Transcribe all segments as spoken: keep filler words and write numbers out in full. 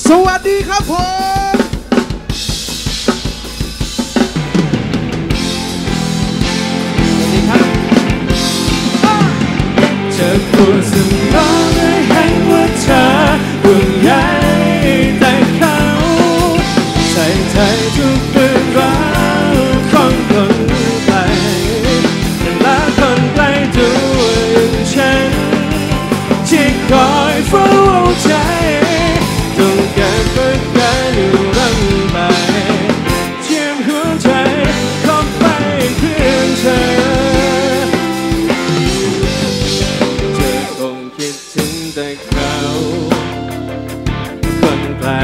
สวัสดีครับผมสวัสดีครับจะพูดเสมอไม่ให้ว่าเธอห่วงใยแต่เขาใส่ใจทุกเรื่องราวของคนไกลและคนใกล้ตัวอย่างฉันที่คอยเฝ้าใจต้องการเปิดการอยู่ร่ำไปเทียมหัวใจขอไปเพื่อนเธอเธอคงคิดถึงแต่เขาคนไกล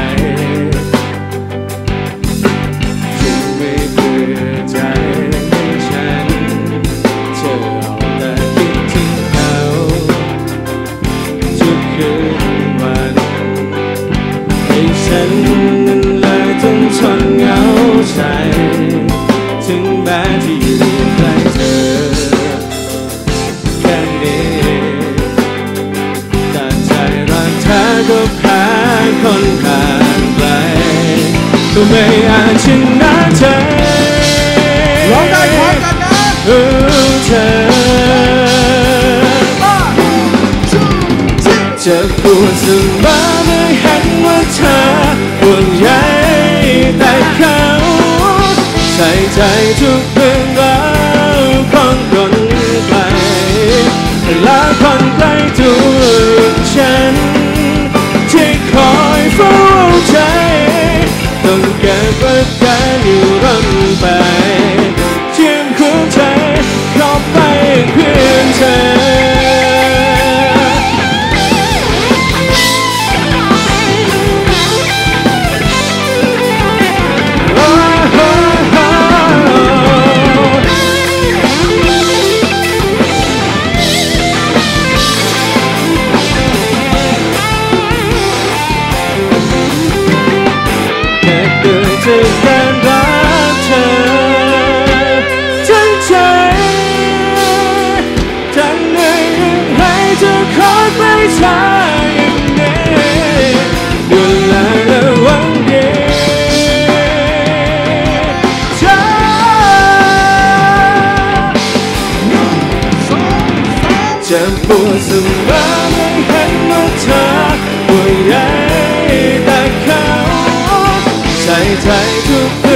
ที่ไม่เบื่อใจให้ฉันเธอเอาแต่คิดถึงเขาทุกคืนวันให้ฉันนั้นเลยต้องทนเหงาใจถึงแม้ที่อยู่ใกล้เธอแค่นี้แต่ใจรักเธอก็แพ้คนห่างไกลก็ไม่อาจชนะใจร้องได้พร้อมกันนะเออเธอจะพูดเสมอไม่เห็นว่าเธอห่วงใยแต่เขาใส่ใจทุกเรื่องราวของคนไกลและคนใกล้ตัวอย่างฉันที่คอยเฝ้าใจต้องเก็บอาการอยู่ร่ำไปเทียมหัวใจขอไปเพื่อนเธอจะการรักเธอทั้งใจทั้งเหนื่อยให้เธอคอยไปทางอย่างนี้ดูแลและหวังดีเธอจะปวดเสมอไม่เห็นว่าเธอห่วงใยแต่เขาใส่ใจทุก